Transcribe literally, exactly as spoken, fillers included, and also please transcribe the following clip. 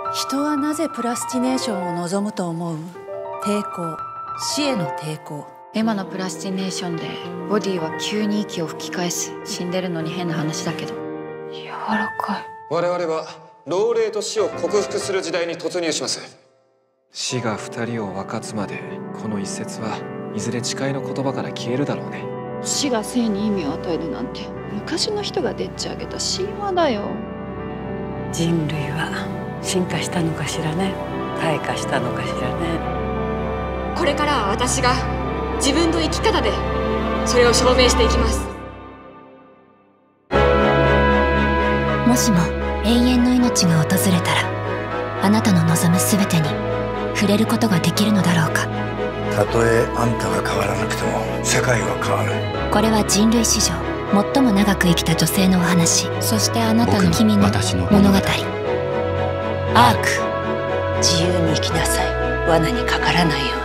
人はなぜプラスティネーションを望むと思う？抵抗、死への抵抗。 エマのプラスティネーションでボディは急に息を吹き返す。死んでるのに変な話だけど柔らかい。 我々は老齢と死を克服する時代に突入します。 死が二人を分かつまで、この一節はいずれ誓いの言葉から消えるだろうね。 死が生に意味を与えるなんて昔の人がでっち上げた神話だよ。 人類は進化したのかしらね。退化したのかしらね。 これからは私が自分の生き方でそれを証明していきます。 もしも永遠の命が訪れたら、あなたの望む全てに触れることができるのだろうか。 たとえあんたが変わらなくても世界は変わる。 これは人類史上最も長く生きた女性のお話。そしてあなたの君の物語。アーク。 自由に生きなさい。罠にかからないように。